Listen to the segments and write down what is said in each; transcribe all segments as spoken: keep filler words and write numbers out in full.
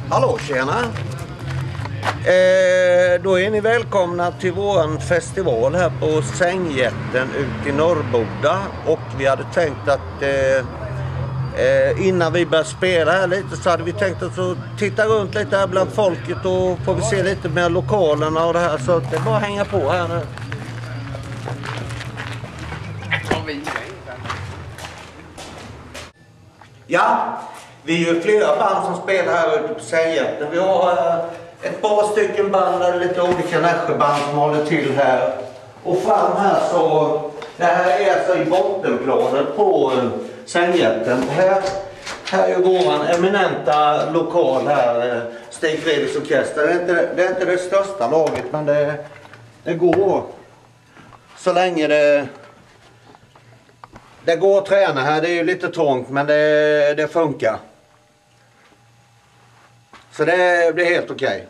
Hallå, tjena! Eh, då är ni välkomna till våran festival här på Sängjätten ute i Norrboda. Och vi hade tänkt att eh, eh, innan vi börjar spela här lite så hade vi tänkt att så titta runt lite här bland folket och får vi se lite med lokalerna och det här. Så det är bara att hänga på här nu. Ja, vi är ju flera band som spelar här ute på Sängjätten. Vi har eh, ett par stycken band, där lite olika Nässjöband som håller till här. Och fram här så, det här är alltså i bottenplanet på eh, Sängjätten. Och här, här är våran eminenta lokal här, eh, Stig Fredriks orkester. Det är, inte, det är inte det största laget, men det, det går så länge det... Det går att träna här, det är ju lite trångt men det, det funkar. Så det blir helt okej.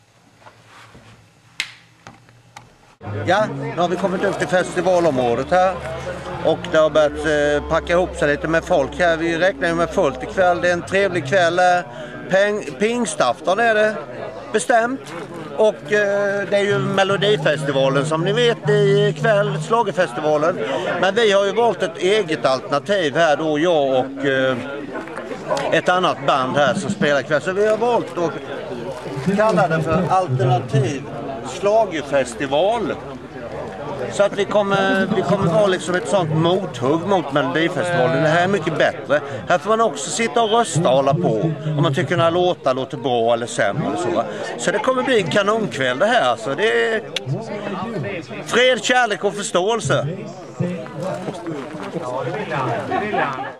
Ja, nu har vi kommit upp till festivalområdet här. Och det har börjat eh, packa ihop sig lite med folk här. Vi räknar ju med fullt ikväll. Det är en trevlig kväll. Peng, pingstafton är det bestämt. Och eh, det är ju Melodifestivalen som ni vet i kväll, Schlagerfestivalen. Men vi har ju valt ett eget alternativ här då, jag och eh, ett annat band här som spelar ikväll. Så vi har valt att kalla det för Alternativ Schlagerfestival. Så att vi kommer, vi kommer vara liksom ett sånt mothugg mot Melodifestivalen. Det här är mycket bättre. Här får man också sitta och rösta och hålla på. Om man tycker den här låtar låter bra eller sämre. Eller så. Så det kommer bli en kanonkväll det här. Alltså. Det är fred, kärlek och förståelse.